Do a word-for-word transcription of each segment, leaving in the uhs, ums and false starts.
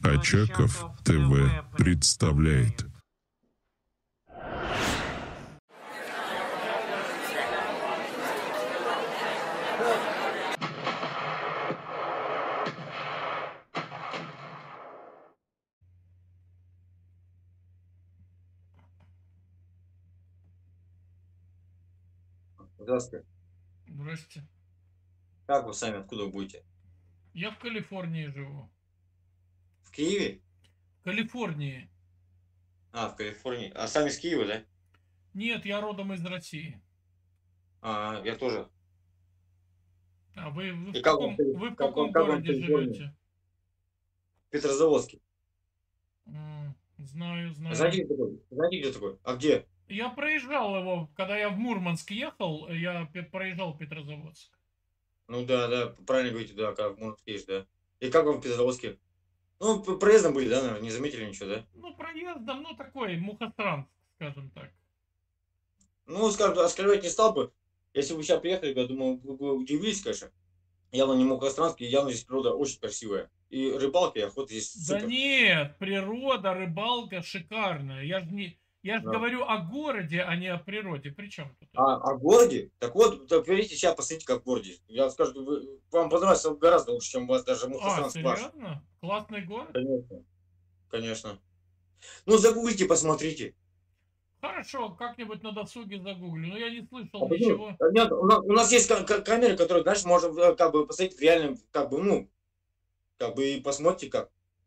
Очаков ТВ представляет. Здравствуйте. Здрасте. Как вы сами, откуда вы будете? Я в Калифорнии живу. В Киеве? В Калифорнии. А, в Калифорнии. А сами из Киева, да? Нет, я родом из России. А, я тоже. А вы, вы И в как вам, каком, вы в как вам, каком как вам городе Калифорния? живете? Петрозаводске. М, Знаю, Знаете, знаю. где такой? Знаете, где такой? А где? Я проезжал его, когда я в Мурманск ехал, я пе- проезжал Петрозаводск. Ну да, да, правильно говорите, да, как в Мурманске есть, да. И как вам в Петрозаводске? Ну, п- проездом были, да, наверное, не заметили ничего, да? Ну, проездом, ну, такой, Мухосранск, скажем так. Ну, скажем, оскорблять не стал бы. Если бы сейчас приехали, я думаю, вы бы удивились, конечно. Явно не Мухосранск, и явно здесь природа очень красивая. И рыбалка, и охота здесь Да супер. нет, природа, рыбалка шикарная. Я же не, я ж Да. говорю о городе, а не о природе. При чем тут это? А, о городе? Так вот, так говорите, сейчас посмотрите, как в городе. Я скажу, вы, вам понравится гораздо лучше, чем у вас даже А, Мухосранск ваш. серьезно? Классный город? Конечно. Конечно. Ну, загуглите, посмотрите. Хорошо, как-нибудь на досуге загуглю. Но я не А слышал почему? ничего. Нет, у нас, у нас есть ка- ка- камеры, которые, знаешь, можно э, как бы посмотреть в реальном, как бы, ну, как бы и посмотрите как.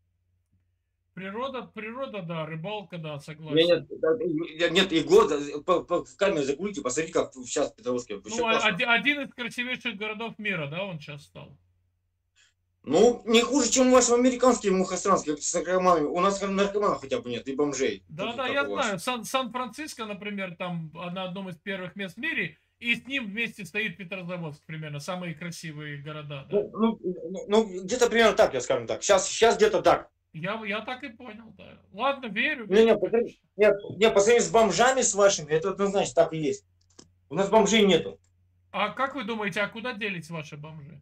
Природа, природа, да, рыбалка, да, Нет, согласен. нет, да, и- нет, и город, э, по, по- в камеру загуглите, посмотрите, как сейчас в Петровске. Вообще Ну, а- классно. оди- один из красивейших городов мира, да, он сейчас стал. Ну, не хуже, чем у вас в американские мухосранские с наркоманами. У нас наркоманов хотя бы нет, и бомжей. Да, Тут да, как я у вас. знаю. Сан- Сан-Франциско, например, там на одном из первых мест в мире, и с ним вместе стоит Петрозаводск, примерно, самые красивые города, да. Ну, ну, ну, ну, где-то примерно так, я скажем так. Сейчас, сейчас где-то так. Я, я так и понял, да. Ладно, верю, Не, не, верю, по сравнению- конечно. нет, не, по сравнению с бомжами с вашими, это однозначно так и есть. У нас бомжей нету. А как вы думаете, а куда делись ваши бомжи?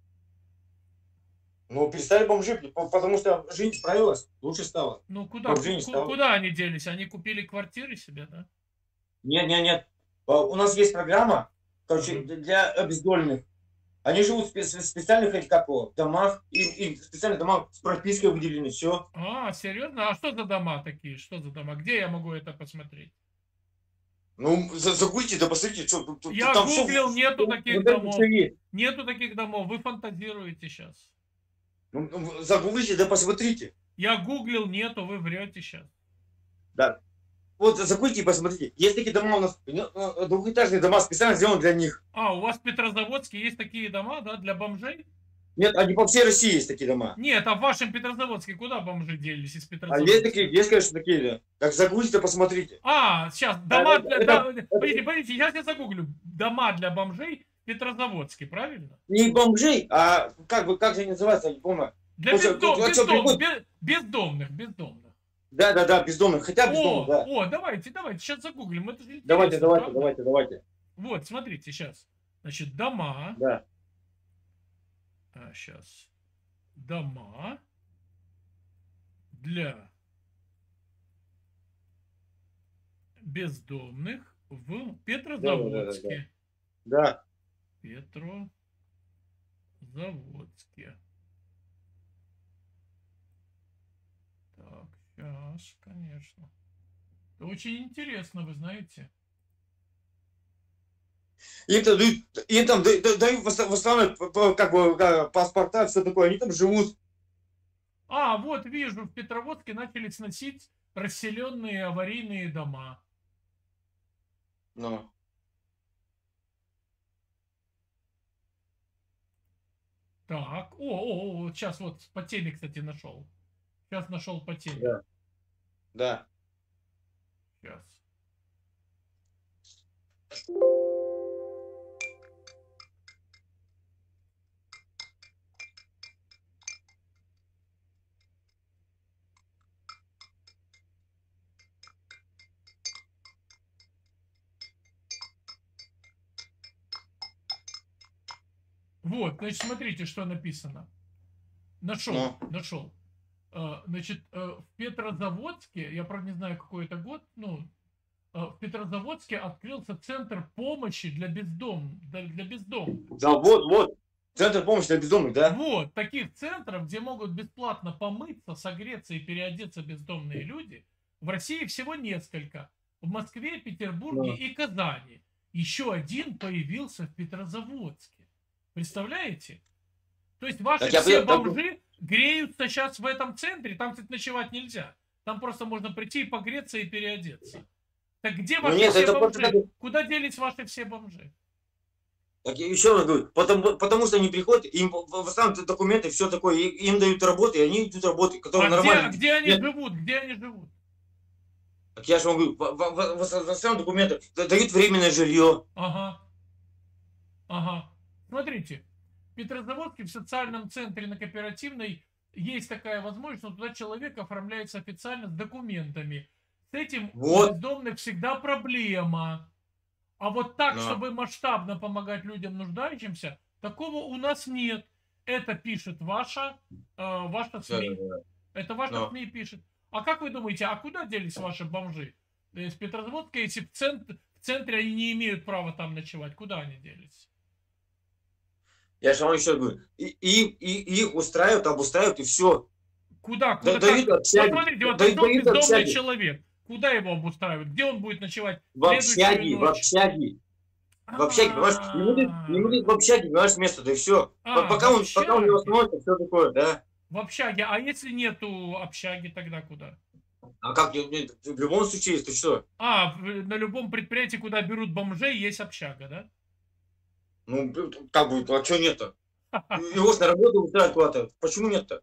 Ну, перестали бомжи, по- потому что жизнь справилась, лучше стало. Ну, куда, Бомжей ку- не ку- стало. куда они делись? Они купили квартиры себе, да? Нет, нет, нет. А, у нас есть программа, короче, Ага. для обездоленных. Они живут в спе- специальных, этих, как его, домах, и, и в специальных домах с пропиской выделены, все. А, серьезно? А что за дома такие? Что за дома? Где я могу это посмотреть? Ну, за- загуглите, да посмотрите, что тут, тут- Я там все, гуглил, нету таких вот это домов. все есть. Нету таких домов. Вы фантазируете сейчас. Ну, ну, загуглите, да посмотрите. Я гуглил, нету, вы врете сейчас. Да. Вот загуглите и посмотрите. Есть такие дома у нас, ну, ну, двухэтажные дома, специально сделаны для них. А, у вас в Петрозаводске есть такие дома, да, для бомжей? Нет, они по всей России есть такие дома. Нет, а в вашем Петрозаводске куда бомжи делись из А есть Петрозаводска? такие, есть, конечно, такие, да. Так загуглите, посмотрите. А, сейчас, А, дома это- для... это- да, подождите, подождите, сейчас я загуглю. Дома для бомжей в Петрозаводске, правильно? Не бомжей, а как бы, как же они называются, я не помню. Для Слушай, бездом- вот что бездом- приходит- бе- бездомных, бездомных. Да, да, да, бездомных, хотя бездомных, О, да. о, давайте, давайте, сейчас загуглим. Это же интересно, Давайте, давайте, правда? давайте, давайте. Вот, смотрите, сейчас. Значит, дома. Да. А, сейчас. Дома для бездомных в Петрозаводске. Да. Петрозаводске. Так, сейчас, конечно. Это очень интересно, вы знаете. Им там дают, им там да- да- дают в оста- в основном, п- п- как бы, как, паспорта, все такое, они там живут. А, вот вижу, в Петрозаводске начали сносить расселенные аварийные дома. Ну. Так, о, о, о, сейчас вот по теме, кстати, нашел. Сейчас нашел по теме. Да. Да. Сейчас. Вот, значит, смотрите, что написано. Нашел, Ну. нашел. Э, Значит, э, в Петрозаводске, я правда не знаю, какой это год, ну, э, в Петрозаводске открылся центр помощи для бездом, для для бездомных. Да, вот, вот. Центр помощи для бездомных, да? Вот, таких центров, где могут бесплатно помыться, согреться и переодеться бездомные люди, в России всего несколько. В Москве, Петербурге Да. и Казани. Еще один появился в Петрозаводске. Представляете? То есть ваши Так я все понял, так- бомжи греются сейчас в этом центре. Там, кстати, ночевать нельзя. Там просто можно прийти и погреться и переодеться. Так где Ну ваши нет, все это бомжи? просто как- Куда делись ваши все бомжи? Так я еще раз говорю, потому, потому что они приходят, им восстанавливают документы, все такое, и им дают работу, и они идут работать, которые А где, нормально. где они Нет. живут? Где они живут? Так я же вам говорю, восстанавливают документы, да- дают временное жилье. Ага. Ага. Смотрите, в Петрозаводске в социальном центре на Кооперативной есть такая возможность, но туда человек оформляется официально с документами. С этим Вот. у бездомных всегда проблема. А вот так, Да. чтобы масштабно помогать людям нуждающимся, такого у нас нет. Это пишет ваша, э, ваша СМИ. Да-да-да. Это ваша Да. СМИ пишет. А как вы думаете, а куда делись ваши бомжи? То есть Петрозаводска, если в, цент- в центре они не имеют права там ночевать, куда они делись? Я же вам еще говорю, и, и, и их устраивают, обустраивают, и все. Куда? Куда? Да- как? дают Вот общаги. смотрите, вот Да- пришел дают бездомный общаги. человек. Куда его обустраивают? Где он будет ночевать? В следующую общаге, в ночь? общаге. В общаге, понимаешь, не будет, не будет в А, общаге, понимаешь, место, да и все. А, Пока в он, пока у него общаге. остановится, все такое, да. В общаге. А если нету общаги, тогда куда? А как, не- не- в любом случае есть, ты что? А, в- на любом предприятии, куда берут бомжей, есть общага, да? Ну, как бы, а что нет-то? Его ж на работу устраивают куда-то. Почему нет-то?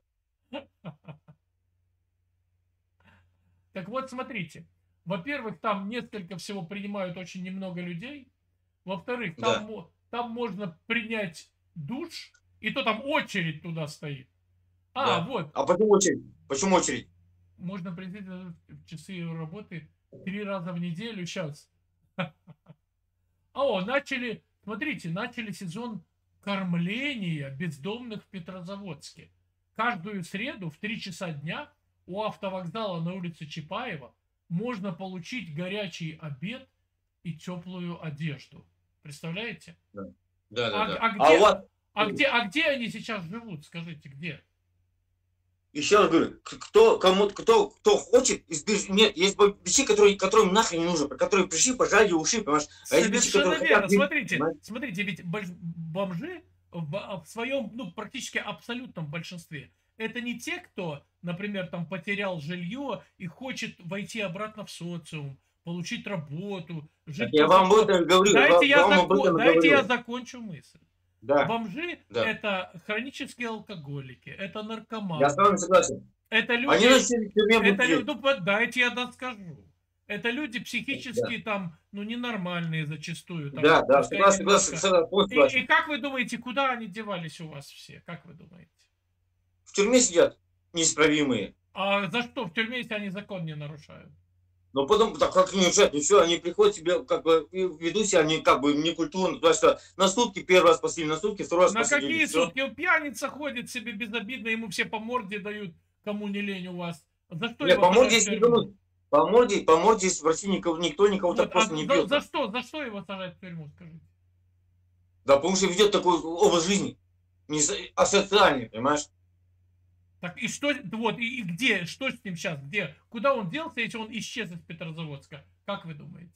Так вот, смотрите. Во-первых, там несколько всего принимают очень немного людей. Во-вторых, Да. там, мо- там можно принять душ, и то там очередь туда стоит. А, Да. вот, А почему очередь? Почему очередь? можно прийти в часы работы три раза в неделю сейчас. А, о, начали, смотрите, начали сезон кормления бездомных в Петрозаводске. Каждую среду в три часа дня у автовокзала на улице Чапаева можно получить горячий обед и теплую одежду. Представляете? Да, да, А, да. а А где, у вас, а, где, а где они сейчас живут? Скажите, где? еще раз говорю, к- кто, кому, кто, кто хочет, из бич- нет, есть бичи, которые, которым нахрен не нужно, которые пришли, пожали уши, понимаешь? А есть бичи, Совершенно которые верно. хотят жить, Смотрите, понимаешь? смотрите, ведь больш- бомжи в, в своем, ну, практически абсолютном большинстве, это не те, кто, например, там потерял жилье и хочет войти обратно в социум, получить работу, Так жить я вам об комфортно. этом говорю, Дайте, вам, я, вам об зако- этом дайте говорю. я закончу мысль. Да, Бомжи да. это хронические алкоголики, это я с наркоманы, вами согласен. это Они люди, начали в тюрьме это будут люди, ну, под- дайте я доскажу. Это люди психически Да. там, ну, ненормальные зачастую. Там, Да, да, пускай согласен, немножко. согласен, согласен, полностью И, согласен. и как вы думаете, куда они девались у вас все? Как вы думаете? В тюрьме сидят неисправимые. А за что? В тюрьме, если они закон не нарушают? Но потом, так как не решать, ничего, они приходят себе, как бы, и ведут себя, они как бы некультурно, то есть что на сутки первый раз посадили, на сутки второй раз На посадили. какие всё. сутки? Он пьяница ходит себе безобидно, ему все по морде дают, кому не лень у вас. За что Нет, его по морде, сажают в если тюрьму? думать, по морде, по морде, если в России никого, никто никого так Вот, просто а не за, бьет. за что? За что его сажать в тюрьму, скажите? Да, потому что ведет такой образ жизни, не со- асоциальный, понимаешь? Так и что, вот, и, и где, что с ним сейчас, где, куда он делся, если он исчез из Петрозаводска? Как вы думаете?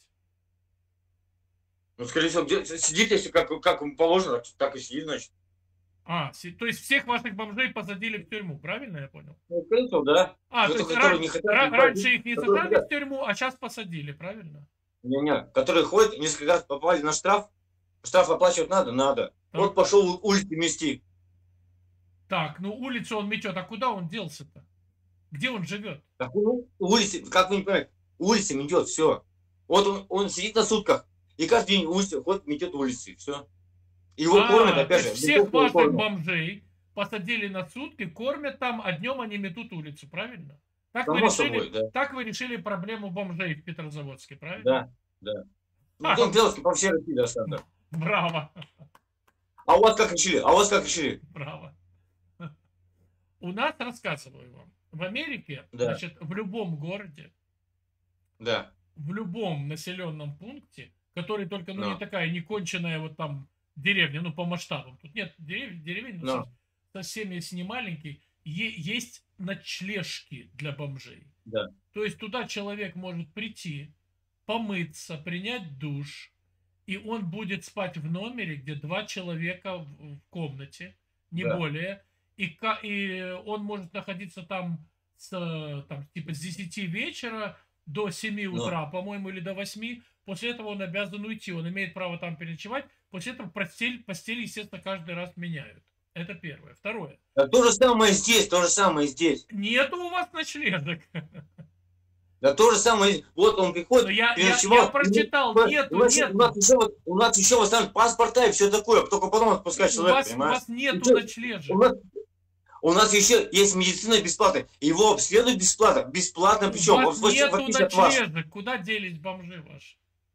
Ну, скорее всего, где- сидит, если как, как ему положено, так и сидит, значит. А, си- то есть всех ваших бомжей посадили в тюрьму, правильно я понял? Ну, скорее всего, да. А, Это то есть которые ран- не хотят ра- никуда раньше жить, их не которые сажали хотят. в тюрьму, а сейчас посадили, правильно? Не-не, которые ходят, несколько раз попали на штраф, штраф оплачивать надо, надо. Так. Вот пошел улицы мести. Так, ну улицу он метет, а куда он делся-то? Где он живет? Так, ну, улицы, как вы не понимаете, улицами идет, все. Вот он, он сидит на сутках, и каждый день улицы ходит, метет улицы, все. Его А, кормят, то опять же. есть всех бутылкой ваших кормят. бомжей посадили на сутки, кормят там, а днем они метут улицу, правильно? Так вы, Само решили, собой, да. так вы решили проблему бомжей в Петрозаводске, правильно? Да, да. Ну, А. в том дело, что по всей России достаточно. Браво, А у вас как решили? А у вас как решили? браво. У нас, рассказываю вам, в Америке, Да. значит, в любом городе, Да. в любом населенном пункте, который только, ну, Но. не такая неконченная вот там деревня, ну, по масштабам. Тут нет дерев, деревень, Но. со- совсем если не маленький, е- есть ночлежки для бомжей. Да. То есть туда человек может прийти, помыться, принять душ, и он будет спать в номере, где два человека в, в комнате, не Да. более, и, ка- и он может находиться там, с, э, там типа с десяти вечера до семи Но. утра, по-моему, или до восьми. После этого он обязан уйти, он имеет право там переночевать. После этого постель, постель, естественно, каждый раз меняют. Это первое. Второе. Да то же самое здесь, то же самое здесь. Нету у вас ночлежек. Да то же самое, вот он Но приходит, я, я, переночевал. я прочитал, У нету, нас, у нету. нас еще, вот- у нас еще восстанавливают паспорта и все такое, только потом отпускать У человека, вас, у понимаешь? вас нету Ничего. ночлежек. У нас, у нас еще есть медицина бесплатная, его обследуют бесплатно, бесплатно У причем, вас в, в- в нету отличие от вас. ночлежек. Куда делись бомжи ваши?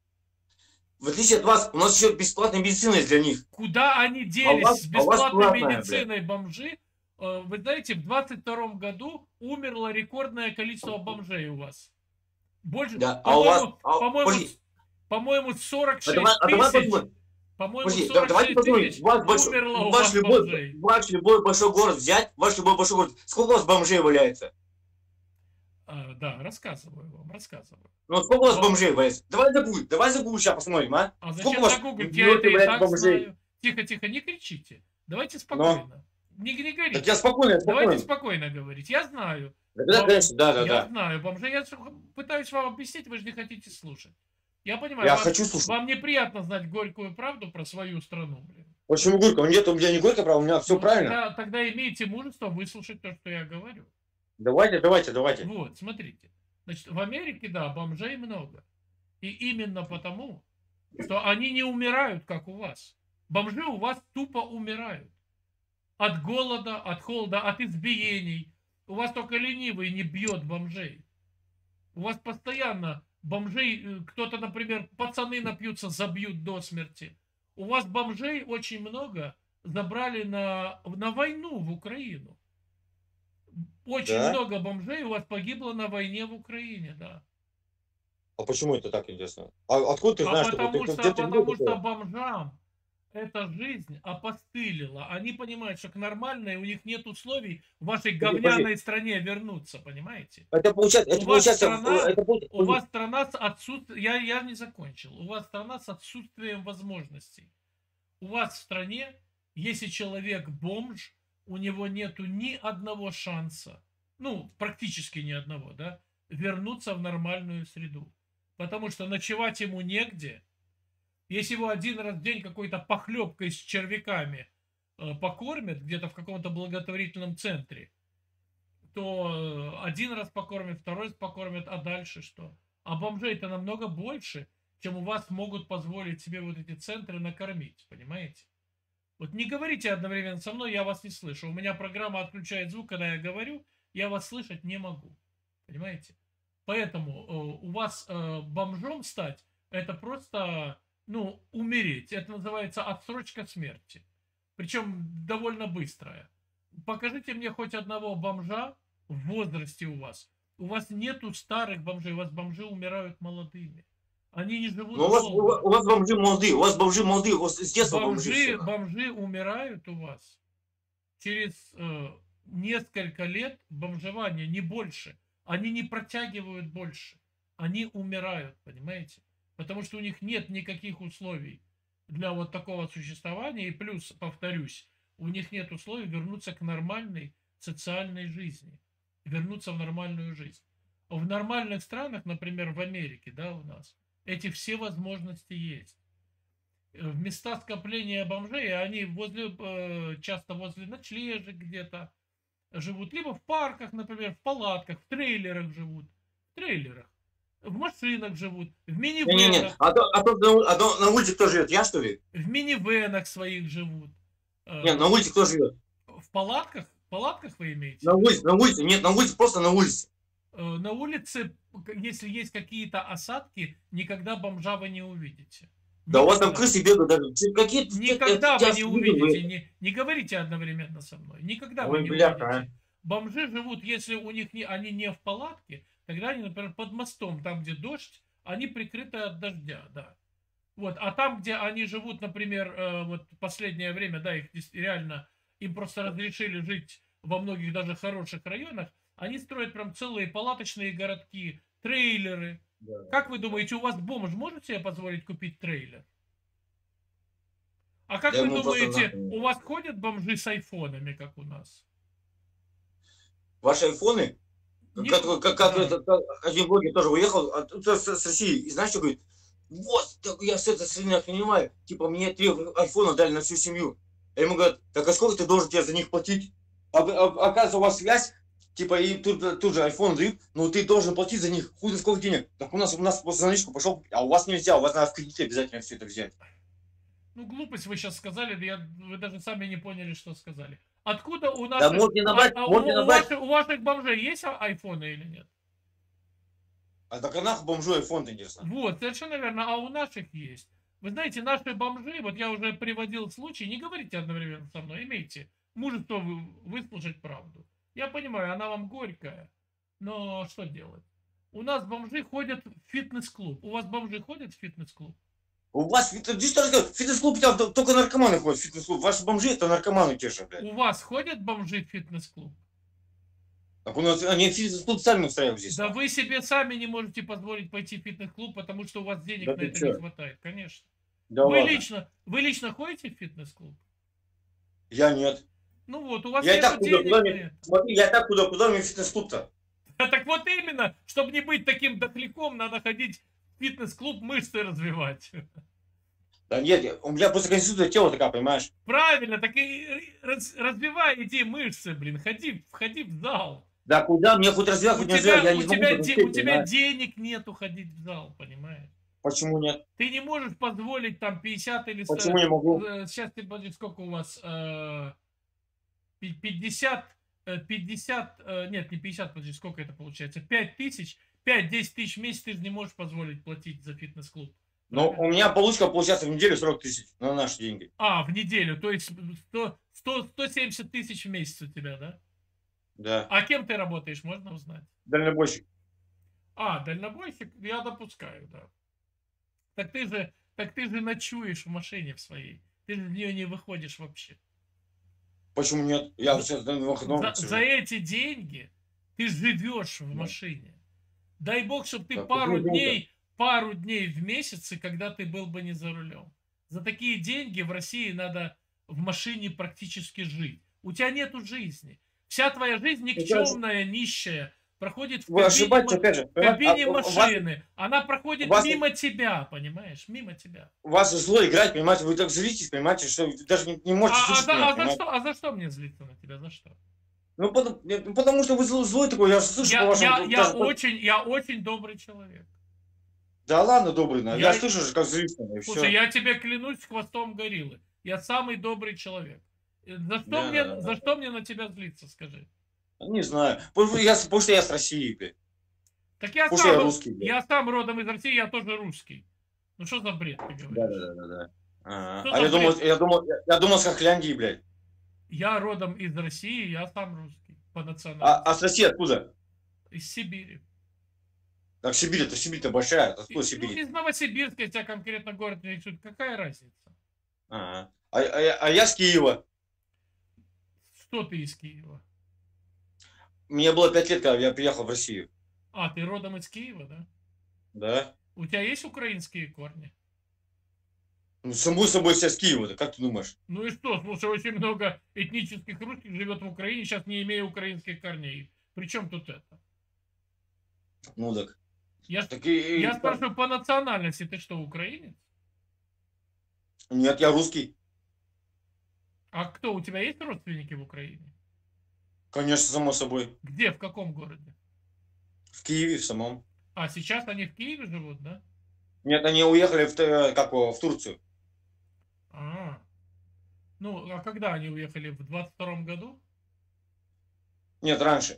В отличие от вас, у нас еще бесплатная медицина есть для них. Куда они А у делись вас- с а у вас бесплатной платная, медициной бомжи? Э, Вы знаете, в двадцать втором году умерло рекордное количество бомжей у вас. Больше, Да, а у вас- по-моему, а- по-моему, подожди. с- по-моему, сорок А шесть давай, а давай тысяч. посмотрим. По-моему, Подожди, да- сорок давайте шесть посмотрим. тысяч Ваш, большой, умерло у ваш, вас любой, бомжей. ваш любой большой город взять, ваш любой большой город. Сколько у вас бомжей валяется? А, да, рассказываю вам, рассказываю. Ну, сколько у вас Но- бомжей валяется? Давай загугли, давай загугли, сейчас посмотрим, а? А Сколько зачем у вас загуглить? в Я Нью-Йорке это и валяется так бомжей? знаю. Тихо, тихо, не кричите. Давайте спокойно. Не, не горите. Так я спокойно, я Давайте спокойно. спокойно говорить. Я знаю. Да, да, Бом- конечно, да, да, я да. знаю, бомжи. Я ж пытаюсь вам объяснить, вы же не хотите слушать. Я понимаю, Я вам, хочу слушать. вам неприятно знать горькую правду про свою страну, блин. Почему горько? Нет, у меня не горько, правда, у меня все Ну, правильно. Тогда, тогда имейте мужество выслушать то, что я говорю. Давайте, давайте, давайте. Вот, смотрите. Значит, в Америке, да, бомжей много. И именно потому, что они не умирают, как у вас. Бомжи у вас тупо умирают. От голода, от холода, от избиений. У вас только ленивый не бьет бомжей. У вас постоянно бомжей, э, кто-то, например, пацаны напьются, забьют до смерти. У вас бомжей очень много забрали на, на войну в Украину. Очень Да? много бомжей у вас погибло на войне в Украине, да. А почему это так интересно? А откуда ты А знаешь, потому, что, что, ты, где ты видел потому что такое? бомжам эта жизнь опостылила. Они понимают, что к нормальной у них нет условий в вашей Подожди, говняной стране вернуться, понимаете? Это получается, это У вас получается, страна- это получается- У вас страна с отсутствием... Я, я не закончил. У вас страна с отсутствием возможностей. У вас в стране, если человек бомж, у него нету ни одного шанса, ну, практически ни одного, да, вернуться в нормальную среду. Потому что ночевать ему негде. Если его один раз в день какой-то похлебкой с червяками э, покормят где-то в каком-то благотворительном центре, то э, один раз покормят, второй раз покормят, а дальше что? А бомжей-то намного больше, чем у вас могут позволить себе вот эти центры накормить, понимаете? Вот не говорите одновременно со мной, я вас не слышу. У меня программа отключает звук, когда я говорю, я вас слышать не могу. Понимаете? Поэтому э, у вас э, бомжом стать, это просто, ну, умереть. Это называется отсрочка смерти. Причем довольно быстрая. Покажите мне хоть одного бомжа в возрасте у вас. У вас нету старых бомжей, у вас бомжи умирают молодыми. Они не живут Ну, у вас, у, долго. вас, у вас бомжи молодые, у вас бомжи молодые, у вас с детства бомжи. Бомжи, все. бомжи умирают у вас через э, несколько лет бомжевания, не больше. Они не протягивают больше. Они умирают, понимаете? Потому что у них нет никаких условий для вот такого существования. И плюс, повторюсь, у них нет условий вернуться к нормальной социальной жизни. Вернуться в нормальную жизнь. В нормальных странах, например, в Америке, да, у нас, эти все возможности есть. В места скопления бомжей, они возле, э, часто возле ночлежек где-то живут, либо в парках, например, в палатках, в трейлерах живут, в трейлерах, в машинах живут, в Не-не-не, минивенах, а то, а то на, а то на улице кто живет? Я что ли? в минивенах своих живут. Э, Нет, на улице кто живет? В палатках? В палатках вы имеете? На улице, на улице, нет, на улице, просто на улице. Э, На улице, если есть какие-то осадки, никогда бомжа вы не увидите. Да у вас там Никогда. крысы бегают даже. Че- Какие Никогда я- вы я не видел, увидите, не, не говорите одновременно со мной. Никогда вы Ой, не бляха, увидите. бомжи живут, если у них не, они не в палатке, тогда они, например, под мостом, там, где дождь, они прикрыты от дождя, да. Вот, а там, где они живут, например, э, вот последнее время, да, их реально, им просто разрешили жить во многих даже хороших районах, они строят прям целые палаточные городки, трейлеры. Да. Как вы думаете, у вас бомж может себе позволить купить трейлер? А как Да вы ему просто думаете, нахуй. у вас ходят бомжи с айфонами, как у нас? Ваши айфоны, Не как, х- как, как да. это, как один блогер тоже уехал а, тут с, с России, и знаешь, что говорит? Вот, так я с этой страны понимаю, типа мне три айфона дали на всю семью. А ему говорят, так а сколько ты должен тебе за них платить? А, а, оказывается, у вас связь, типа, и тут, тут же айфон дают, но ты должен платить за них хуй сколько денег. Так у нас, у нас после наличку пошел, а у вас нельзя, у вас надо в кредите обязательно все это взять. Ну, глупость вы сейчас сказали, я, вы даже сами не поняли, что сказали. Откуда у Да наших... можете А, набрать, а у, можете у набрать. ваших, у ваших бомжей есть а- айфоны или нет? А так а нахуй бомжу айфон интересно. Вот, совершенно верно. А у наших есть. Вы знаете, наши бомжи, вот я уже приводил случай, не говорите одновременно со мной, имейте мужество вы- выслушать правду. Я понимаю, она вам горькая, но что делать? У нас бомжи ходят в фитнес-клуб. У вас бомжи ходят в фитнес-клуб? У вас фитнес-клуб, там только наркоманы ходят в фитнес-клуб. Ваши бомжи это наркоманы те же, блядь. У вас ходят бомжи в фитнес-клуб? Так у нас они фитнес-клуб сами устраивают здесь. Да нахуй. вы себе сами не можете позволить пойти в фитнес-клуб, потому что у вас денег Да на ты это чё? не хватает, конечно. Да Вы ладно. лично, вы лично ходите в фитнес-клуб? Я нет. Ну вот, у вас Я и нет так куда, денег куда на мне, это. смотри, я так куда, куда мне фитнес-клуб-то? А так вот именно, чтобы не быть таким дохляком, надо ходить в фитнес-клуб, мышцы развивать. Да нет, я- у меня просто конституция тела такая, понимаешь? Правильно, так и раз- развивай эти мышцы, блин, ходи, входи в зал. Да куда мне хоть развивать, У хоть не развивать, тебя, я у не смогу тебя, де- подоспеть, у тебя понимаешь? денег нету ходить в зал, понимаешь? Почему нет? Ты не можешь позволить там пятьдесят или сто. Почему не могу? э, Сейчас ты подожди, сколько у вас? э, пи- пятьдесят, э, пятьдесят, э, нет, не пятьдесят, подожди, сколько это получается? пять тысяч, пять-десять тысяч в месяц ты же не можешь позволить платить за фитнес-клуб. Ну, Правильно? у меня получка получается в неделю сорок тысяч на наши деньги. А, в неделю, то есть сто, сто, сто семьдесят тысяч в месяц у тебя, да? Да. А кем ты работаешь, можно узнать? Дальнобойщик. А, дальнобойщик, я допускаю, да. Так ты же, так ты же ночуешь в машине в своей. Ты же в нее не выходишь вообще. Почему нет? Я За- сейчас на выходном За, сижу. за эти деньги ты живешь в Да. машине. Дай бог, чтобы ты Да, пару почему дней, пару дней в месяце, когда ты был бы не за рулем. За такие деньги в России надо в машине практически жить. У тебя нету жизни. Вся твоя жизнь никчемная, нищая, проходит в Вы кабине, ошибаетесь, ма- опять же. в кабине А, у вас- машины. Она проходит у вас- мимо тебя, понимаешь? Мимо тебя. У вас зло играть, понимаете? Вы так злитесь, понимаете, что вы даже не, не можете А, а слышать за, меня, а за понимаете? что, а за что мне злиться на тебя? За что? Ну, потому, ну, потому что вы злой, злой такой, я же слышу по Я, вашему... я, я, даже- очень, я очень добрый человек. Да ладно, добрый, на. Я- я слышу же, как злится, и Слушай, все. я тебе клянусь хвостом гориллы. Я самый добрый человек. Э, За что, Да, мне, да, да. за что мне на тебя злиться, скажи? Не знаю. Потому что я, потому что я с России, блядь. Так я Потому что я сам, русский, блядь. я сам родом из России, я тоже русский. Ну что за бред ты говоришь? Да, да, да, да, да. Ага. Что А за я думал, бред? я думал, я, я думал с Хохляндии, блядь. Я родом из России, я сам русский. По А, национальности. а с России откуда? Из Сибири. Так Сибирь, это Сибирь-то большая, откуда Ну, Сибирь? из Новосибирска, если тебя конкретно город не интересует. Какая разница? Ага. А, а, я- а я с Киева. Что ты из Киева? Мне было пять лет, когда я приехал в Россию. А, ты родом из Киева, да? Да? У тебя есть украинские корни? Ну, само собой, все с Киева, да как ты думаешь? Ну и что? Слушай, очень много этнических русских живет в Украине, сейчас не имея украинских корней. Причем тут это? Ну так. Я, ж- Так и, и- я спрашиваю, по национальности ты что, украинец? Нет, я русский. А кто, у тебя есть родственники в Украине? Конечно, само собой. Где, в каком городе? В Киеве, в самом. А, сейчас они в Киеве живут, да? Нет, они уехали в, Т- как, его, в Турцию. А, ну, а когда они уехали? В двадцать втором году? Нет, раньше.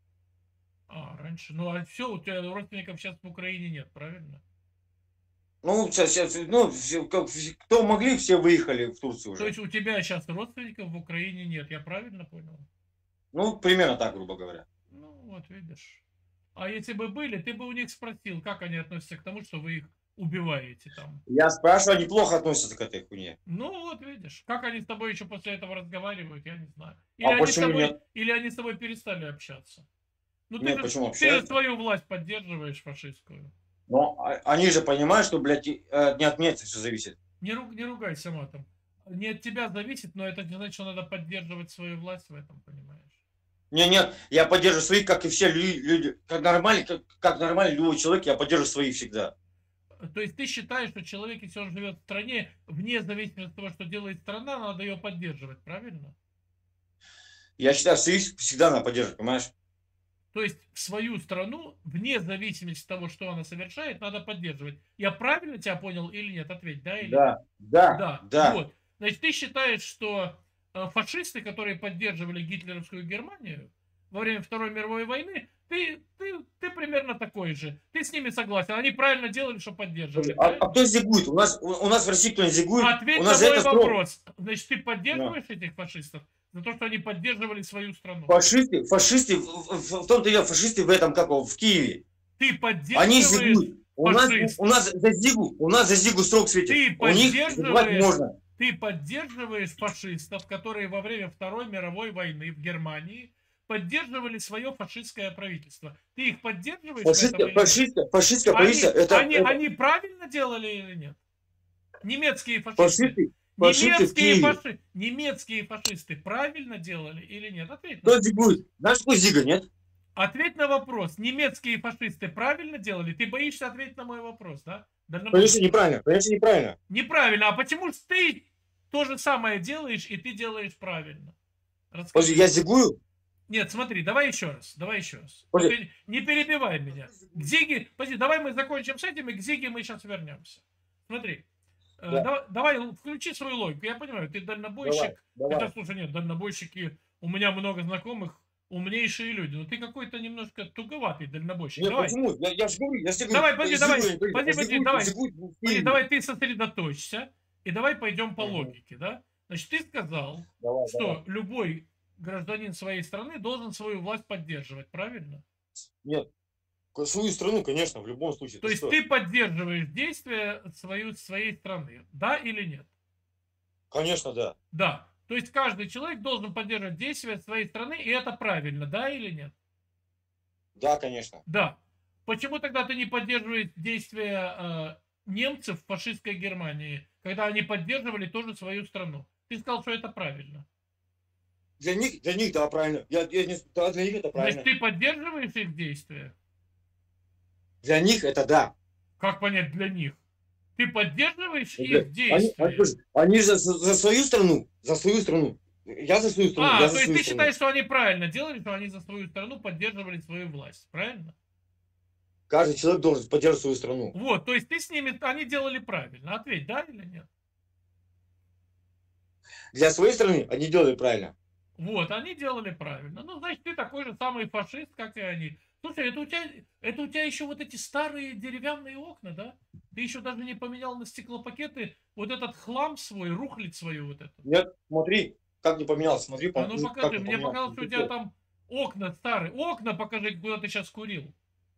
А, раньше. Ну, а все, у тебя родственников сейчас в Украине нет, правильно? Ну, сейчас, сейчас, ну, все, как, все- кто могли, все выехали в Турцию То уже. есть у тебя сейчас родственников в Украине нет, я правильно понял? Ну, примерно так, грубо говоря. Ну, вот видишь. А если бы были, ты бы у них спросил, как они относятся к тому, что вы их убиваете там. Я спрашиваю, они плохо относятся к этой хуйне. Ну, вот видишь. Как они с тобой еще после этого разговаривают, я не знаю. Или, А они, с почему тобой, нет? или они с тобой перестали общаться. Ну, ты Нет, же, почему ты же общаются? свою власть поддерживаешь фашистскую. Но а- они же понимают, что, блядь, и, э, не от места все зависит. Не, ру- не ругайся матом. Не от тебя зависит, но это не значит, что надо поддерживать свою власть в этом, понимаешь? Не, нет, я поддерживаю своих, как и все лю- люди. Как нормальный, как, как нормальный любой человек, я поддерживаю своих всегда. То есть ты считаешь, что человек, если он живет в стране, вне зависимости от того, что делает страна, надо ее поддерживать, правильно? Я считаю, своих всегда надо поддерживать, понимаешь? То есть в свою страну, вне зависимости от того, что она совершает, надо поддерживать. Я правильно тебя понял или нет? Ответь, да или нет? Да, да, Да. да. Вот. Значит, ты считаешь, что э, фашисты, которые поддерживали гитлеровскую Германию во время Второй мировой войны, ты, ты, ты примерно такой же. Ты с ними согласен. Они правильно делали, что поддерживали. А, а кто зигует? У нас, у, у нас в России кто не зигует? Ответь У на нас за мой это строго. вопрос. Значит, ты поддерживаешь этих фашистов за то, что они поддерживали свою страну? Фашисты, фашисты, в, в- в том-то и дело, фашисты в этом, как его, в Киеве. Ты Они поддерживаешь зигуют. У нас, фашистов. у нас за зигу, у нас за зигу срок светит. Ты У них зиговать поддерживаешь, можно. ты поддерживаешь фашистов, которые во время Второй мировой войны в Германии поддерживали свое фашистское правительство. Ты их поддерживаешь в этом Фашистское, или нет? фашистское, фашистское Они, правительство, это, они, это они правильно делали или нет? Немецкие фашисты. фашисты, фашисты в Немецкие, Киеве. фаши... Немецкие фашисты правильно делали или нет? Ответь на Кто вопрос. зигует? Знаешь, какой зига, нет? Ответь на вопрос. Немецкие фашисты правильно делали? Ты боишься ответить на мой вопрос, да? Конечно, Дальнобойщик. неправильно, конечно, неправильно. Неправильно. А почему ж ты то же самое делаешь, и ты делаешь правильно? Расскажи. Подожди, я зигую? Нет, смотри, давай еще раз, давай еще раз. Подожди. Только не перебивай меня. К Зиге, подожди, давай мы закончим с этим, и к Зиге мы сейчас вернемся. Смотри, э, Да. давай, давай включи свою логику. Я понимаю, ты дальнобойщик. Давай, Хотя, давай. слушай, нет, дальнобойщики, у меня много знакомых, умнейшие люди. Но ты какой-то немножко туговатый дальнобойщик. Нет, Давай. почему? Я, я же говорю, я же говорю, Давай, подожди, давай, зигую, подожди, подожди, зигую, давай. зигую в Подожди, Киеве. давай ты сосредоточься, и давай пойдем по Мгм. логике, да? Значит, ты сказал, Давай, что давай. любой гражданин своей страны должен свою власть поддерживать, правильно? Нет, к- свою страну, конечно, в любом случае. То Ты есть что? ты поддерживаешь действия свою, своей страны, да или нет? Конечно, да. Да. То есть каждый человек должен поддерживать действия своей страны, и это правильно, да или нет? Да, конечно. Да. Почему тогда ты не поддерживаешь действия э, немцев в фашистской Германии, когда они поддерживали тоже свою страну? Ты сказал, что это правильно. Для них, для них, да, правильно. Я, я не, да, для них это правильно. Значит, ты поддерживаешь их действия? Для них это да. Как понять для них? Ты поддерживаешь Они, их они, действия? слушай, они же за, за свою страну, за свою страну. Я за свою страну, А, я то за есть свою ты страну. считаешь, что они правильно делали, что они за свою страну поддерживали свою власть, правильно? Каждый человек должен поддерживать свою страну. Вот, то есть ты с ними, они делали правильно. Ответь, да или нет? Для своей страны они делали правильно. Вот, они делали правильно. Ну, значит, ты такой же самый фашист, как и они. Слушай, это у тебя, это у тебя еще вот эти старые деревянные окна, да? Ты еще даже не поменял на стеклопакеты вот этот хлам свой, рухлядь свою вот эту. Нет, смотри, как не поменялся, смотри, А по- ну как покажи, не мне поменялся. показалось, что у тебя там окна старые. Окна покажи, куда ты сейчас курил.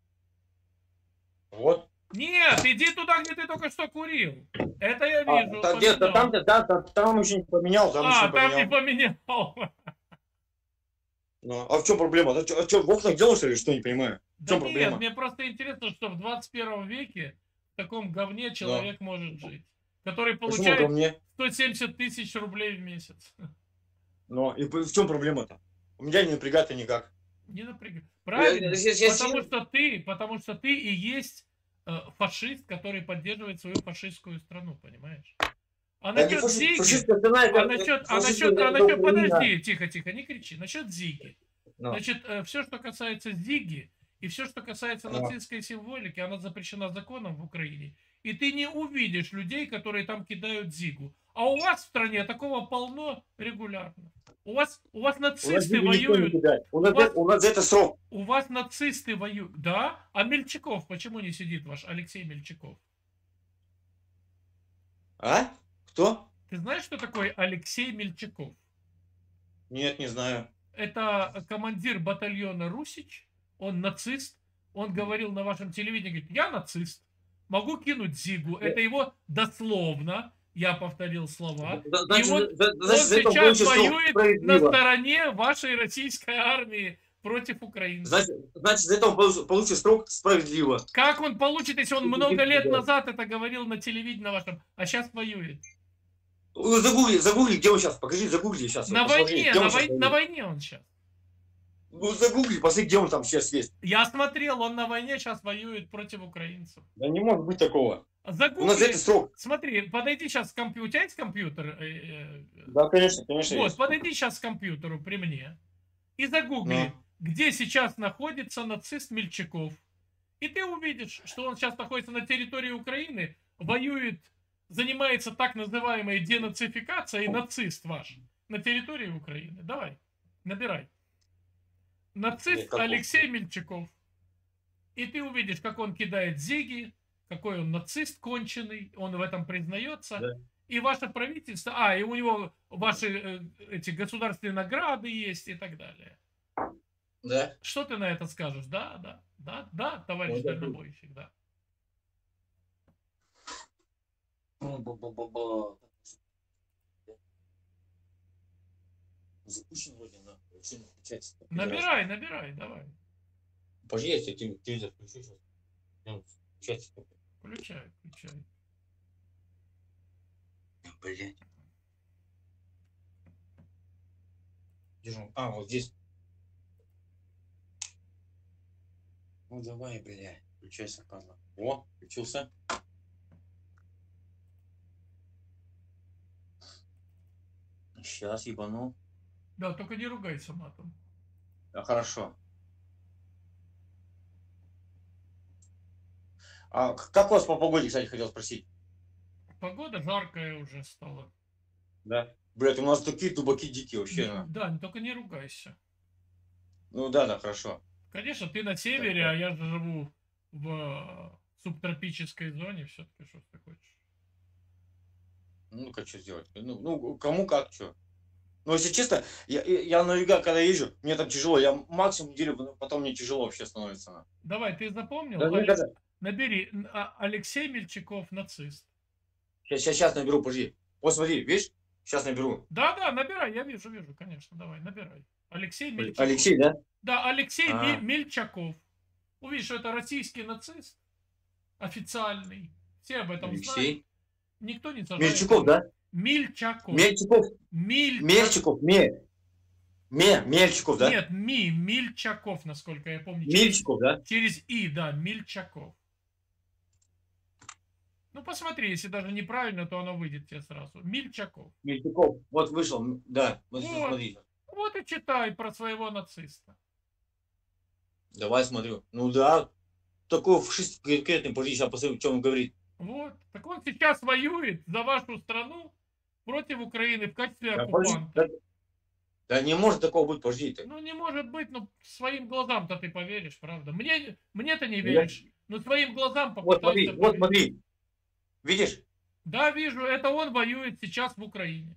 Вот. Нет, иди туда, где ты только что курил. Это я А, вижу. та- где-то поменял. там, там, там, там еще не поменял, там еще А, не там не поменял. поменял. Ну, а в чем проблема? А что, а что, в окнах делал, что ли, что не понимаю? В Да чем нет, проблема? мне просто интересно, что в двадцать первом веке в таком говне человек может жить. Который Почему ко получает мне? сто семьдесят тысяч рублей в месяц. Ну, и в чем проблема-то? У меня не напрягает никак. Не напрягай. Правильно, Я- я- я- потому я- что ты, потому что ты и есть э, фашист, который поддерживает свою фашистскую страну, понимаешь? А Я не насчет фашист, Зиги, фашистская страна, а это- насчет, а фашистская насчет, а это насчет, Украина. подожди, тихо, тихо, не кричи. Насчет Зиги. Ну. Значит, все, что касается Зиги, и все, что касается Ну. нацистской символики, она запрещена законом в Украине. И ты не увидишь людей, которые там кидают Зигу. А у вас в стране такого полно регулярно. У вас, у вас У нас нацисты Зигу никто не воюют. кидает. У нас, У вас- это- у нас за это срок. У вас нацисты воюют. Да? А Мельчаков, почему не сидит ваш Алексей Мельчаков? А? Кто? Ты знаешь, что такое Алексей Мельчаков? Нет, не знаю. это командир батальона Русич, он нацист, он говорил на вашем телевидении, говорит, я нацист, могу кинуть Зигу, это его дословно, я повторил слова, Значит, и вот за- он значит, за это сейчас получится воюет на справедливо. стороне вашей российской армии против Украины. Значит, значит, за это он получит, получит срок справедливо. Как он получит, если он Что много ты лет делаешь? назад это говорил на телевидении на вашем, а сейчас воюет? Вы Загугли, загугли, где он сейчас? Покажи, загугли сейчас. На Посмотри, войне, где он на, сейчас вой- воюет. на войне он сейчас. Ну, загугли, посмотри, где он там сейчас есть. Я смотрел, он на войне сейчас воюет против украинцев. Да не может быть такого. У нас за Загугли, это срок. смотри, подойди сейчас к компьютеру, у тебя есть компьютер? Э, э, Да, конечно, конечно. Вот, есть. подойди сейчас к компьютеру при мне и загугли, Ну. где сейчас находится нацист Мельчаков. И ты увидишь, что он сейчас находится на территории Украины, воюет, занимается так называемой денацификацией, нацист ваш, на территории Украины. Давай, набирай. Нацист Мельчаков. Алексей Мельчаков. И ты увидишь, как он кидает зиги, какой он нацист конченый, он в этом признается. Да. И ваше правительство, а, и у него ваши э, эти государственные награды есть и так далее. Да. Что ты на это скажешь? Да, да, да, да, товарищ Ну, да. дальнобойщик, да. Ба-ба-ба-ба. Запущен вроде на. Вообще не включается. Набирай, набирай, давай. Пожди, я тебе теле- телевизор включу сейчас. Ну, включается. Включай, включай. Блять. Держу. А, вот здесь. Ну давай, блядь. Включайся, коза. О, включился. Сейчас ебану. Да, только не ругайся матом. Да, хорошо. А к- как у вас по погоде, кстати, хотел спросить? Погода жаркая уже стала. Да. Блять, у нас такие тубаки дикие вообще. Не- на. да, только не ругайся. Ну да, да, хорошо. Конечно, ты на севере, Так, а я же живу в э, субтропической зоне, все-таки что ты хочешь. Ну-ка, что сделать? Ну, ну, кому как, что. Ну, если честно, я, я я на юга, когда езжу, мне там тяжело. Я максимум неделю, потом мне тяжело вообще становится. на. Давай, ты запомнил? Да, мне Але- кажется- Набери н- а- Алексей Мельчаков, нацист. Сейчас, сейчас, сейчас наберу, подожди. Вот смотри, видишь? Сейчас наберу. Да, да, набирай, я вижу, вижу, конечно, давай, набирай. Алексей Мельчаков. Алексей, да? Да, Алексей А. Ме- Мельчаков. Увидишь, что это российский нацист, официальный. Все об этом знают. Алексей. Никто не сажает. Мельчаков, да? Мельчаков. Мельчаков. Мельчаков. Мельчаков, Ме. Ме, Мельчаков, да? Нет, Ми, Мельчаков, насколько я помню. Через- Мельчаков, да? Через И, да, Мельчаков. Ну, посмотри, если даже неправильно, то оно выйдет тебе сразу. Мельчаков. Мельчаков. Вот вышел, м, да. Вот, Вот. смотри. Вот и читай про своего нациста. Давай смотрю. Ну да. Такой фашист конкретный, подожди, сейчас посмотрю, что он говорит. Вот. Так он сейчас воюет за вашу страну против Украины в качестве Да, подожди, оккупанта. да, да не может такого быть, подожди ты. Ну, не может быть, ну, своим глазам-то ты поверишь, правда. Мне, мне-то не Я- веришь. Но своим глазам Вот смотри, попытайся вот поверить. смотри. Видишь? Да, вижу, это он воюет сейчас в Украине.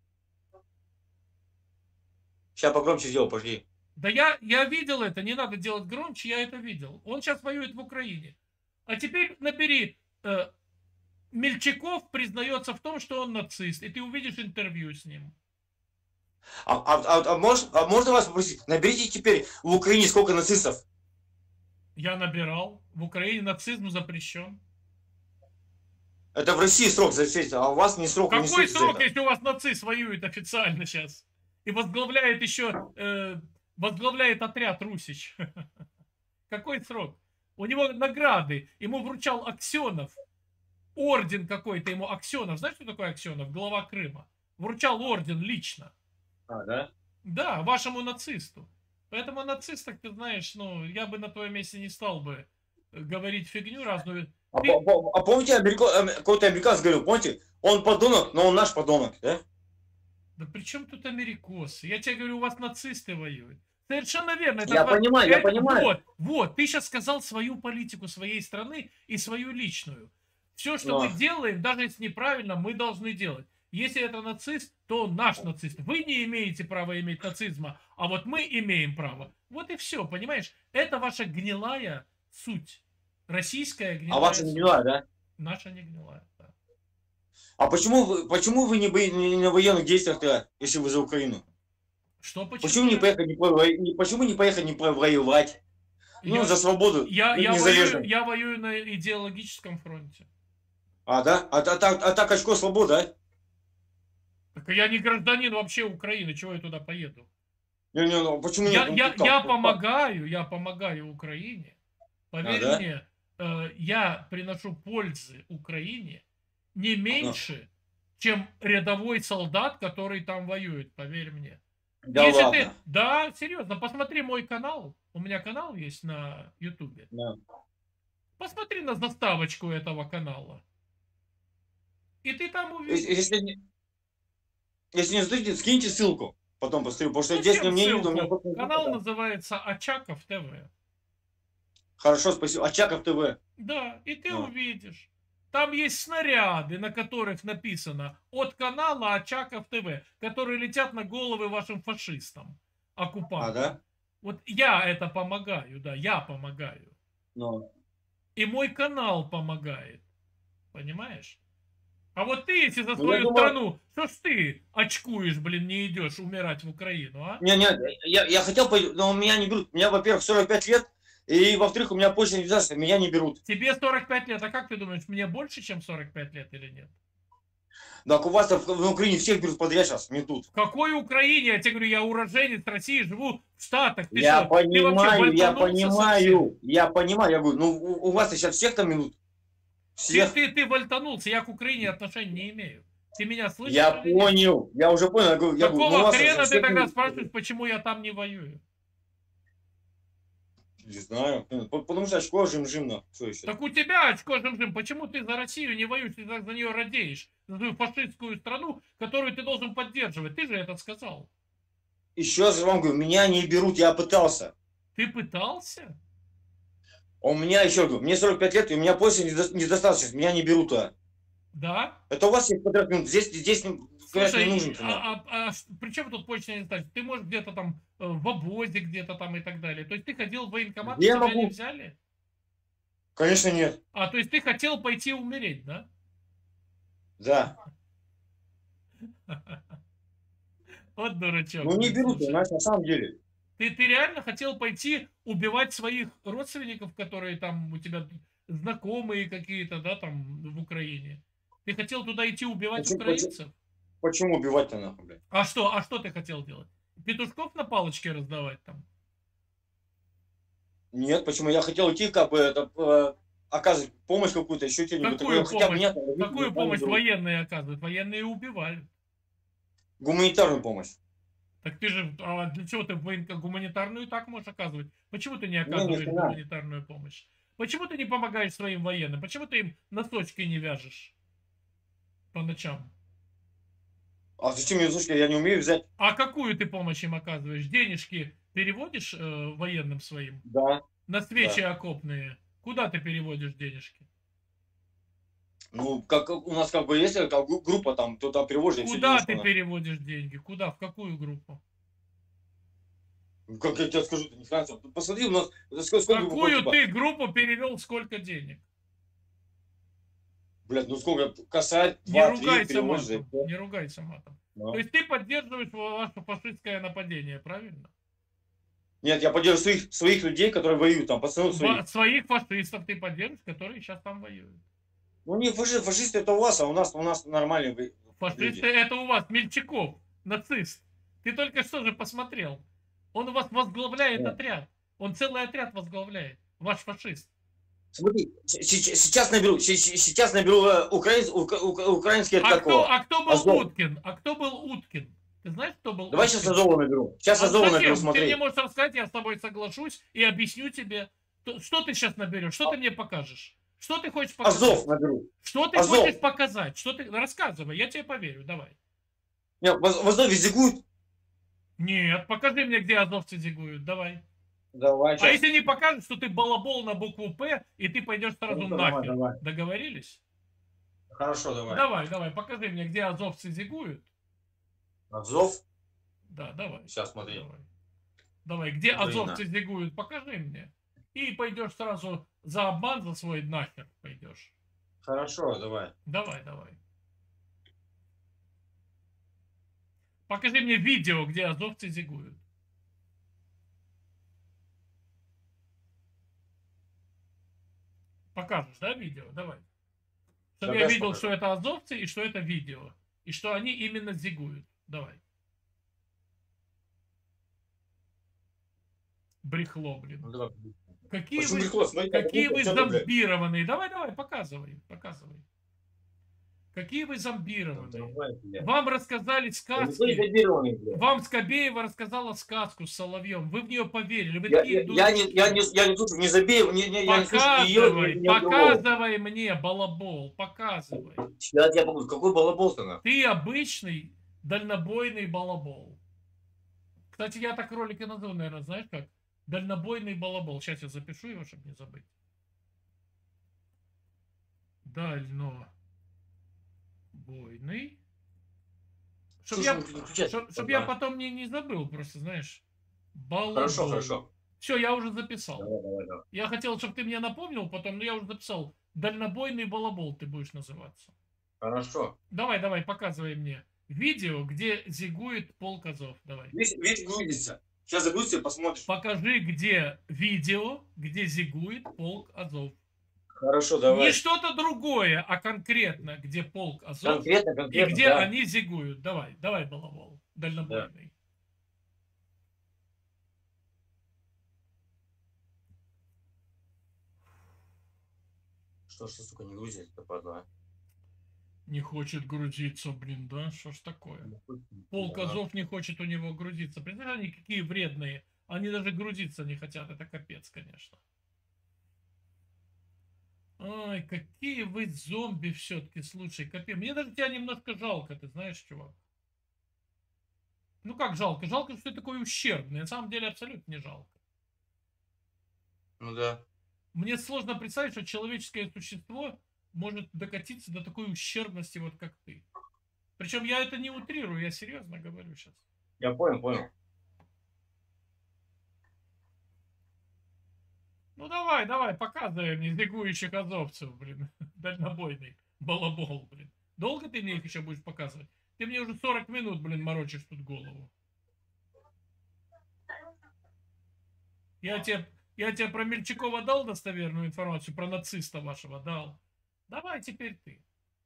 Сейчас погромче сделал, подожди. Да я, я видел это, не надо делать громче, я это видел. Он сейчас воюет в Украине. А теперь набери, э, Мельчаков признается в том, что он нацист, и ты увидишь интервью с ним. А, а, а, а, мож- а можно вас попросить? Наберите теперь в Украине сколько нацистов? Я набирал. В Украине нацизм запрещен. Это в России срок за это, а у вас не срок. не Какой суд за срок, это. если у вас нацист воюет официально сейчас? И возглавляет еще, э, возглавляет отряд Русич. Какой срок? У него награды. Ему вручал Аксенов. Орден какой-то ему Аксенов. Знаешь, что такое Аксенов? Глава Крыма. Вручал орден лично. А, да? Да, вашему нацисту. Поэтому нацистах, ты знаешь, ну, я бы на твоем месте не стал бы э, говорить фигню разную. А, Ты- по- по- а помните, америка- ам- какой-то американец говорил, помните, он подонок, но он наш подонок, да? Да при чем тут америкосы? Я тебе говорю, у вас нацисты воюют. Совершенно верно. это Я тва- понимаю, я это- понимаю. Вот, вот, ты сейчас сказал свою политику своей страны и свою личную. Все, что Но. мы делаем, даже если неправильно, мы должны делать. Если это нацист, то он наш нацист. Вы не имеете права иметь нацизма, а вот мы имеем право. Вот и все, понимаешь? Это ваша гнилая суть. Российская гнилая А ваша суть. не гнилая, да? Наша не гнилая, да. А почему вы, почему вы не, бы- не на военных действиях-то, если вы за Украину? Что, почему? Почему не поехать, не, повоевать- не- почему не поехать, не воевать? Ну, Я- за свободу. Я, ну, я, незалежно. воюю, я воюю на идеологическом фронте. А, да? А, а, так- а так очко свобода, да? Так я не гражданин вообще Украины, чего я туда поеду? Не, не, ну, почему Я, нет? Ну, я, как? я Как? помогаю, я помогаю Украине. Поверь А, да? мне, э, я приношу пользы Украине не меньше, чем рядовой солдат, который там воюет, поверь мне. Да Если ладно. ты, да, серьезно, посмотри мой канал. У меня канал есть на Ютубе. Да. Посмотри на заставочку этого канала. И ты там увидишь. Если, если не, если не знаете, скиньте ссылку. Потом посмотрю, потому что здесь Зачем мне не видно. у меня ссылку? просто- Канал называется Очаков ТВ. Хорошо, спасибо. Очаков ТВ. Да, и ты А. увидишь. Там есть снаряды, на которых написано от канала Очаков ТВ, которые летят на головы вашим фашистам, оккупантам. А, да? Вот я это помогаю, да, я помогаю. Ну. И мой канал помогает. Понимаешь? А вот ты, если за Ну, свою я думаю- страну, что ж ты очкуешь, блин, не идешь умирать в Украину, а? Не, не, я, я хотел пойти, но меня не берут. Меня, во-первых, сорок пять лет, и, во-вторых, у меня почта не связана, меня не берут. Тебе сорок пять лет, а как ты думаешь, мне больше, чем сорок пять лет или нет? Так у вас в, в Украине всех берут подряд сейчас, не тут. В какой Украине? Я тебе говорю, я уроженец России, живу в Штатах. Ты Я что, ты вообще понимаю, я вольтанулся совсем? понимаю, я понимаю. Я говорю, ну у, у вас сейчас всех там минут. Ты, Всех. ты, ты вольтанулся, я к Украине отношения не имею. Ты меня слышишь? Я или нет? понял, я уже понял. Я говорю, я говорю, ну, у Какого вас хрена сейчас ты всех тогда минут. спрашиваешь, почему я там не воюю? Не знаю, потому что очко жим-жим, что еще? Так у тебя очко жим-жим, почему ты за Россию не воюешь, ты за, за нее радеешь? За свою фашистскую страну, которую ты должен поддерживать. Ты же это сказал. Еще раз вам говорю, меня не берут, я пытался. Ты пытался? А у меня еще, говорю, мне сорок пять лет, и у меня почта недо- недостаточно, меня не берут. А. Да? Это у вас есть квадрат минут, здесь, здесь конечно, Слушай, не нужен. а, а, а ш- при чем тут почта не ставить? Ты можешь где-то там э, в обозе где-то там и так далее. То есть ты ходил в военкомат, Где тебя могу? не взяли? Конечно, нет. А, то есть ты хотел пойти умереть, да? Да. Вот дурачок. Ну не блин, берут, слушай. понимаешь, на самом деле. Ты, ты реально хотел пойти убивать своих родственников, которые там у тебя знакомые какие-то, да, там в Украине? Ты хотел туда идти убивать Почему- украинцев? Почему убивать-то нахуй, блядь? А что, а что ты хотел делать? Петушков на палочке раздавать там? Нет, почему? Я хотел идти, как бы, это, э, оказывать помощь какую-то, еще что-нибудь. Какую такое. Хотя бы помощь? меня там возьмите, Какую там помощь берут. военные оказывают? Военные убивают. Гуманитарную помощь. Так ты же, а для чего ты воен- гуманитарную так можешь оказывать? Почему ты не оказываешь хрена. гуманитарную помощь? Почему ты не помогаешь своим военным? Почему ты им носочки не вяжешь по ночам? А зачем мне слушай, я не умею взять? А какую ты помощь им оказываешь? Денежки переводишь э, военным своим? Да. На свечи окопные? Куда ты переводишь денежки? Ну, как у нас как бы есть как гру- группа там, то там переводишь. я всё Куда денежку ты на- переводишь деньги? Куда? В какую группу? Ну, как я тебе скажу, ты не хрена себе. Посмотри, у нас сколько, сколько Какую типа, ты группу перевел, сколько денег? блядь, ну сколько, косарь, Не два, три ругайся переводишь. матом. да. Не ругайся матом. Ну. То есть ты поддерживаешь ваше фашистское нападение, правильно? Нет, я поддерживаю своих, своих людей, которые воюют там, пацанов своих. Во- Своих фашистов ты поддерживаешь, которые сейчас там воюют. Ну не фашисты, фашисты это у вас, а у нас, у нас нормальные вы- Фашисты люди. это у вас, Мельчаков, нацист. Ты только что же посмотрел. Он у вас возглавляет Нет. отряд. Он целый отряд возглавляет. Ваш фашист. Смотри, с- с- сейчас наберу, с- с- сейчас наберу э, украинс- ука- ука- украинский это А кто, такого. а кто был Азов. Уткин? А кто был Уткин? Ты знаешь, кто был Давай Уткин? сейчас Азова наберу. Сейчас А Азова зачем? наберу, Ты смотри. мне можешь рассказать, я с тобой соглашусь и объясню тебе. То- Что ты сейчас наберешь? Что ты мне покажешь? Что ты хочешь показать? Азов наберу. Что ты Азов. хочешь показать? Что ты... Рассказывай, я тебе поверю, давай. Нет, в Аз- в Азове зигуют. Нет, покажи мне, где азовцы зигуют, давай. Давай, А сейчас. если не покажешь, что ты балабол на букву П, и ты пойдешь сразу Ну, давай, нахер. давай. Договорились? Хорошо, давай. Давай, давай, покажи мне, где азовцы зигуют. Азов? Да, давай. Сейчас смотри. Давай, давай. Где Украина. азовцы зигуют, покажи мне. И пойдешь сразу за обман за свой нахер пойдешь. Хорошо, давай. Давай, давай. Покажи мне видео, где азовцы зигуют. Покажешь, да, видео? Давай. Чтобы я Давай видел, покажу. что это азовцы и что это видео. И что они именно зигуют. Давай. Брехло, блин. Ну, давай. Какие Почему вы, брехло? Смотри, какие как вы будто всё, блядь. зомбированные. Давай, давай, показывай, показывай. Какие вы Ну, зомбированные. давай, блядь. Вам рассказали Я не сказки. зомбированный, блядь. Вам Скобеева рассказала сказку с Соловьем. Вы в нее поверили. Вы Я, такие я, я не, я не, я не тут не забей, не, не, я не слышу ни ее, Показывай, ни, ни другого. показывай мне, балабол, показывай. Я тебе покажу, какой балабол-то на? Ты обычный дальнобойный балабол. Кстати, я так ролик и назову, наверное, знаешь как? Дальнобойный балабол. Сейчас я запишу его, чтобы не забыть. Дальнобойный. Чтобы я, чтоб, чтоб я потом не, не забыл, просто, знаешь. Балабол. Хорошо, хорошо. Все, я уже записал. Давай, давай, давай. Я хотел, чтобы ты мне напомнил потом, но я уже записал. Дальнобойный балабол ты будешь называться. Хорошо. Давай, давай, показывай мне видео, где зигует полк Азов. Давай. Видишь, видишь, грузится. Сейчас загрузится и посмотришь. Покажи, где видео, где зигует полк Азов. Хорошо, давай. Не что-то другое, а конкретно, где полк Азов Конкретно, и конкретно, где да. они зигуют. Давай, давай, балабол, дальнобойный. Что ж, сука, не грузится, падла. Не хочет грузиться, блин, да? Что ж такое? Полк Да. Азов не хочет у него грузиться. Представляешь, они какие вредные. Они даже грузиться не хотят. Это капец, конечно. Ай, какие вы зомби все-таки, слушай, капец. Мне даже тебя немножко жалко, ты знаешь, чувак. Ну как жалко? Жалко, что ты такой ущербный. На самом деле абсолютно не жалко. Ну да. Мне сложно представить, что человеческое существо может докатиться до такой ущербности, вот как ты. Причем я это не утрирую, я серьезно говорю сейчас. Я понял, понял. Ну давай, давай, показывай мне зигующих азовцев, блин. Дальнобойный балабол, блин. Долго ты мне их еще будешь показывать? Ты мне уже сорок минут, блин, морочишь тут голову. Я тебе, я тебе про Мельчакова дал достоверную информацию, про нациста вашего дал. Давай теперь ты.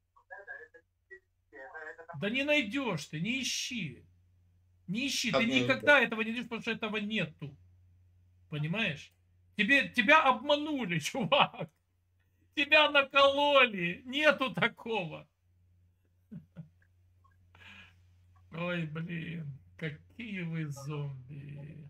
Да не найдешь ты, не ищи. Не ищи, Как ты не никогда этого не найдешь, потому что этого нету. Понимаешь? Тебе, тебя обманули, чувак. Тебя накололи. Нету такого. Ой, блин. Какие вы зомби.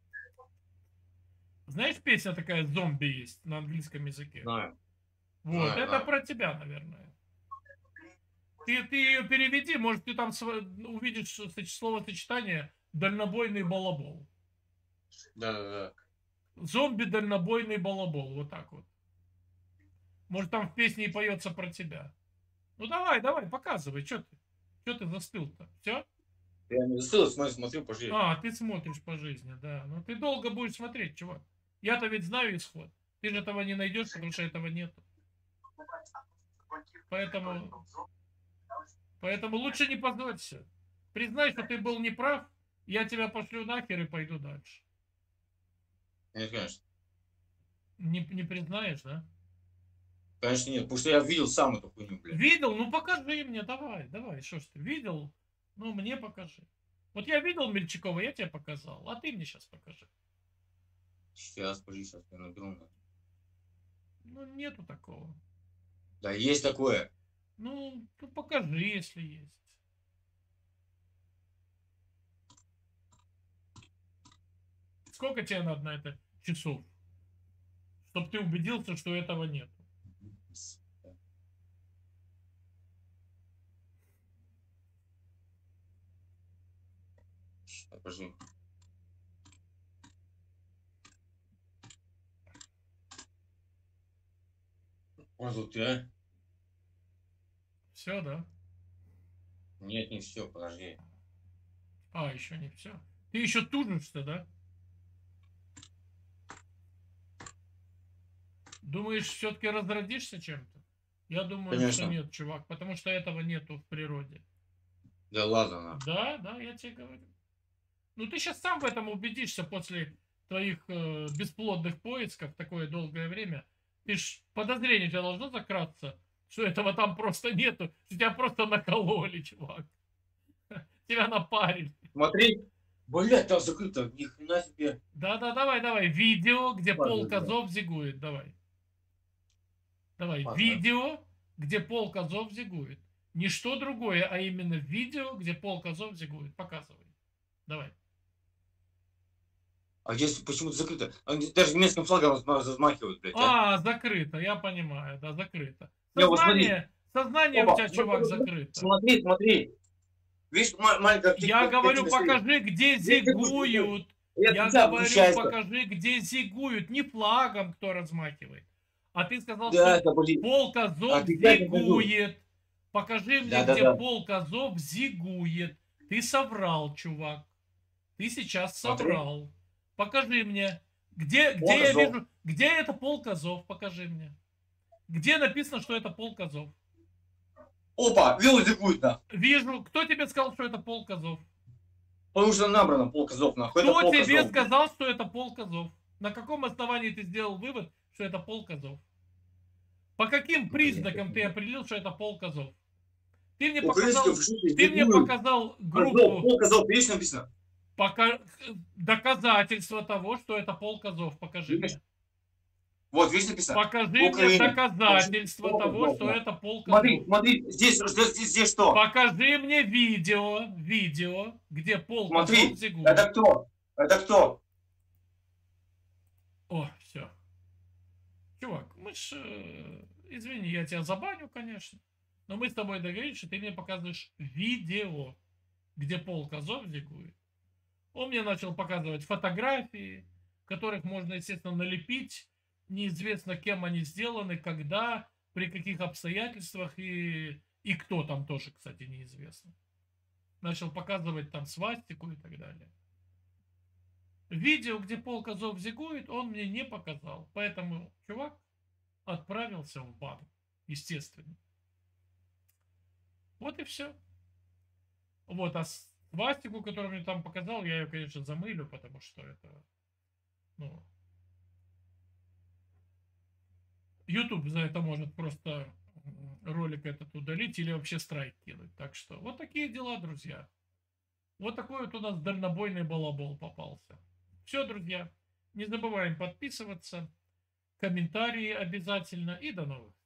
Знаешь, песня такая «Зомби» есть на английском языке? Знаю. Вот, Знаю, это знаю. про тебя, наверное. Ты, ты ее переведи, может, ты там св- увидишь соч- словосочетание «дальнобойный балабол». Да, да, да. Зомби-дальнобойный балабол, вот так вот. Может, там в песне и поется про тебя. Ну давай, давай, показывай, что ты? Что ты застыл-то? Все? Я не застыл, смотрю, смотрю, пошли. А, ты смотришь по жизни, да. Ну ты долго будешь смотреть, чувак. Я-то ведь знаю исход. Ты же этого не найдешь, потому что этого нет. Поэтому, поэтому лучше не позорься. Признай, что ты был неправ, я тебя пошлю нахер и пойду дальше. Нет, конечно. Не, не признаешь, да? Конечно нет, потому что я видел сам эту хуйню, блядь. Видел? Ну покажи мне, давай, давай, что ж ты, видел? Ну мне покажи. Вот я видел Мельчакова, я тебе показал, а ты мне сейчас покажи. Сейчас, подожди, сейчас я наберу. Ну нету такого. Да, есть такое. Ну, ну покажи, если есть. Сколько тебе надо на это часов? Чтобы ты убедился, что этого нет. Подожди. Вот тут я. Все, да? Нет, не все, подожди. А, еще не все. Ты еще тужишься, да? Думаешь, все-таки разродишься чем-то? Я думаю, что Конечно. нет, чувак, потому что этого нету в природе. Да ладно, на. Да, да, я тебе говорю. Ну, ты сейчас сам в этом убедишься после твоих э, бесплодных поисков такое долгое время. Ты ж подозрение у тебя должно закраться, что этого там просто нету, что тебя просто накололи, чувак. Тебя напарили. Смотри. Блять, там закрыто. Ни хрена себе. Да-да, давай, давай. Видео, где Ладно, Пол да. Козов зигует. Давай. Давай. Ладно. Видео, где Пол Козов зигует. Не что другое, а именно видео, где Пол Козов зигует. Показывай. Давай. А здесь почему-то закрыто. Они даже немецким флагом разма- размахивают, блядь. А? А, закрыто, я понимаю, да, закрыто. Не, вот смотри. Сознание, сознание Опа, у тебя, смотри, чувак, смотри, закрыто. Смотри, смотри. Видишь, ма- маленькая... Я птичка, говорю, птичка стоит. покажи, где Здесь такой, зигуют. Я Я тебя говорю, обучаюсь. покажи, где зигуют. Не флагом, кто размахивает. А ты сказал, Да, что это блин. Пол А Козов ты дай покажу. зигует. Покажи мне, Да, да, где да. Пол Козов зигует. Ты соврал, чувак. Ты сейчас Смотри. соврал. Покажи мне. Где, Пол где я Козов. вижу? Где это Пол Козов? Покажи мне. Где написано, что это Пол Козов? Опа, вилла зигует, на. Вижу. Кто тебе сказал, что это Пол Козов? Потому что набрано Пол Козов, нахуй. Это Кто Пол тебе Козов. сказал, что это Пол Козов? На каком основании ты сделал вывод, что это Пол Козов? По каким признакам ты определил, что это Пол Козов? Ты мне показал, Украинские фашисты ты мне зигуют. показал Козов, группу Пол Козов, видишь, написано? пока, доказательства того, что это Пол Козов. Покажи Видишь? мне. Вот, видишь, написано? Покажи мне Украина. доказательства Пол того, Козов, что да. это Пол Смотри, Козов. смотри, здесь, здесь, здесь что? Покажи мне видео, видео, где Пол Смотри, Козов зигует. это кто? Это кто? О, все. Чувак, мы ж... э, Извини, я тебя забаню, конечно. Но мы с тобой договорились, что ты мне показываешь видео, где Пол Козов зигует. Он мне начал показывать фотографии, которых можно, естественно, налепить. Неизвестно, кем они сделаны, когда, при каких обстоятельствах и, и кто там тоже, кстати, неизвестно. Начал показывать там свастику и так далее. Видео, где Пол Козов зигует, он мне не показал. Поэтому чувак отправился в бан. Естественно. Вот и все. Вот, а свастику, которую мне там показал, я ее, конечно, замылю, потому что это... Ну... YouTube за это может просто ролик этот удалить или вообще страйк кинуть. Так что вот такие дела, друзья. Вот такой вот у нас дальнобойный балабол попался. Все, друзья. Не забываем подписываться. Комментарии обязательно. И до новых